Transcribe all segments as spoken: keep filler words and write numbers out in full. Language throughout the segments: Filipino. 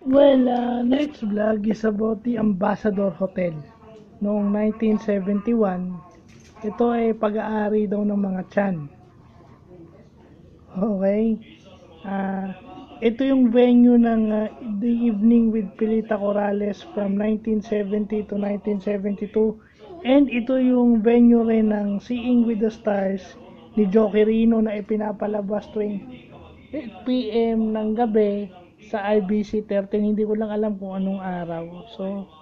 Well, uh, next vlog is about the Ambassador Hotel. Noong nineteen seventy-one, ito ay pag-aari daw ng mga Chan. Okay? Ah, ito yung venue ng uh, The Evening with Pilita from nineteen seventy to nineteen seventy-two. And ito yung venue rin ng Seeing with the Stars ni Joe Quirino na ipinapalabas tuwing eight p m ng gabi sa I B C thirteen. Hindi ko lang alam kung anong araw. So,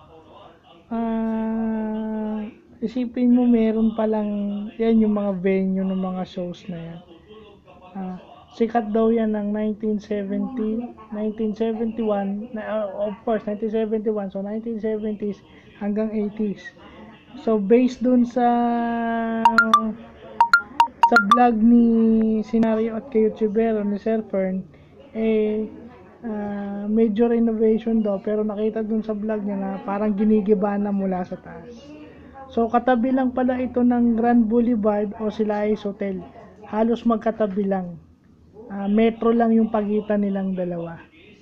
ah, isipin mo meron palang yan yung mga venue ng mga shows na yan. Ah, sikat daw yan ng nineteen seventy, nineteen seventy-one, na, uh, of course, nineteen seventy-one, so nineteen seventies hanggang eighties. So, based dun sa sa vlog ni Scenario at kay YouTuber ni Sir Fern, eh, uh, major renovation daw, pero nakita dun sa vlog niya na parang ginigiba na mula sa taas. So, katabi lang pala ito ng Grand Boulevard o Silais Hotel. Halos magkatabi lang. Uh, metro lang yung pagitan nilang dalawa.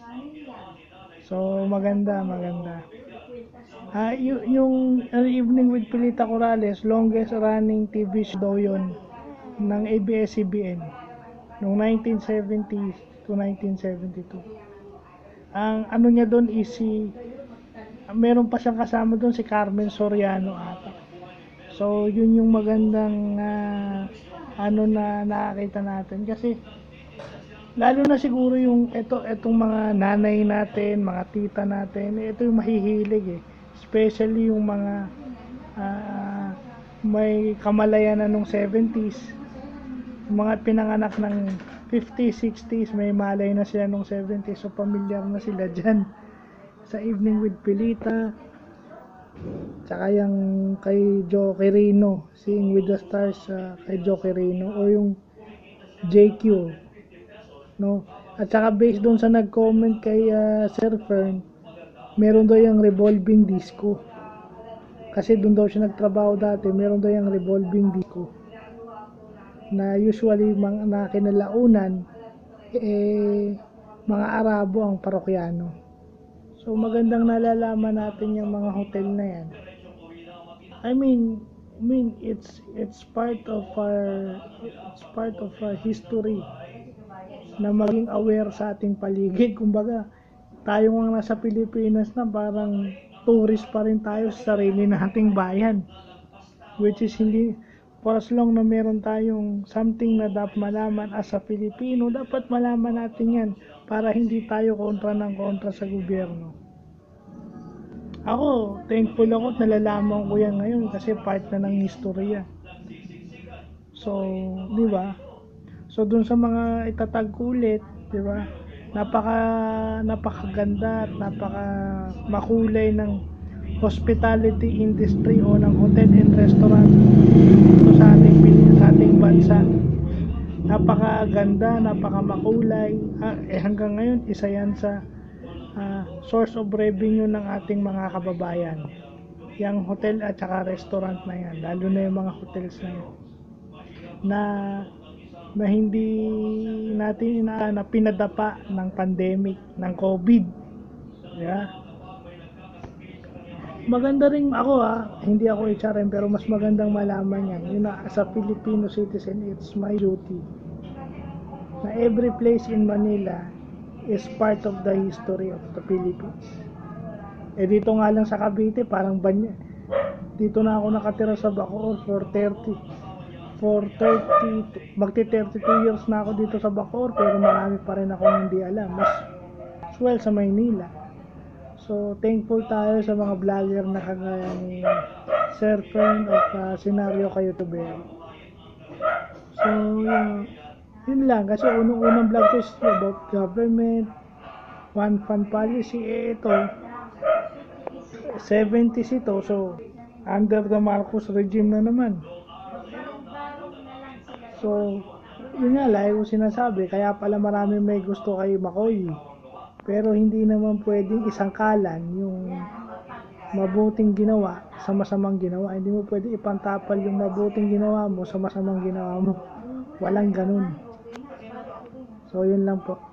So, maganda, maganda. Uh, y- yung uh, Evening with Pilita Corrales, longest running T V show daw yun ng A B S C B N noong nineteen seventy to nineteen seventy-two. Ang ano niya doon is si meron pa siyang kasama doon si Carmen Soriano ata. So, yun yung magandang uh, ano na nakakita natin kasi lalo na siguro yung ito etong mga nanay natin, mga tita natin, ito yung mahihilig eh. Especially yung mga uh, may kamalayan na nung seventies, mga pinanganak ng fifties, sixties, may malay na sila nung seventies, so pamilyar na sila dyan sa Evening with Pilita. Tsaka yung kay Joe Quirino, Seeing with the Stars, uh, kay Joe Quirino, o yung J Q, no? At saka based doon sa nag-comment kay uh, Sir Fern, meron daw yung revolving disco. Kasi doon daw siya nagtrabaho dati, meron daw yung revolving disco. Na usually mga na kinalaunan, eh, mga Arabo ang parokyano. So magandang nalalaman natin yung mga hotel na yan. I mean, I mean it's it's part of our it's part of our history na maging aware sa ating paligid. Kumbaga, tayo nga nasa Pilipinas na parang tourist pa rin tayo sa sarili nating bayan, which is hindi, for as long na meron tayong something na dapat malaman as a Filipino, dapat malaman natin yan para hindi tayo kontra ng kontra sa gobyerno. Ako, thankful ako at nalalaman ko yan ngayon kasi part na ng historya. So, di ba? So, dun sa mga itatag ulit, di ba? Napaka napakaganda at napaka makulay ng hospitality industry o ng hotel and restaurant ito sa ating sa ating bansa. Napakaganda, napaka makulay. Ah, eh hanggang ngayon isa yan sa uh, source of revenue ng ating mga kababayan. Yang hotel at saka restaurant na yan, lalo na yung mga hotels na yan. Na na hindi natin ina na pinadapa ng pandemic ng COVID. Yeah. Maganda rin ako ha, hindi ako H R M pero mas magandang malaman yan. Yun na, as a Filipino citizen, it's my duty na every place in Manila is part of the history of the Philippines. Eh dito nga lang sa Cavite, parang banya. Dito na ako nakatira sa Bacoor for thirty for thirty, magti thirty-two years na ako dito sa Bacoor, pero marami pa rin akong hindi alam. Mas swell sa Maynila. So, thankful tayo sa mga vlogger na kagaya ni Sir Fern of uh, Scenario kay YouTuber. So, yun, yun lang. Kasi unang-unang vlog ko is about government, one fund policy. Eh, ito, seventies ito. So, under the Marcos regime na naman. So, yun nga, lagi ko sinasabi, kaya pala marami may gusto kay Makoy. Pero hindi naman pwedeng isangkalan yung mabuting ginawa sa masamang ginawa. Hindi mo pwedeng ipantapal yung mabuting ginawa mo sa masamang ginawa mo. Walang ganun. So, yun lang po.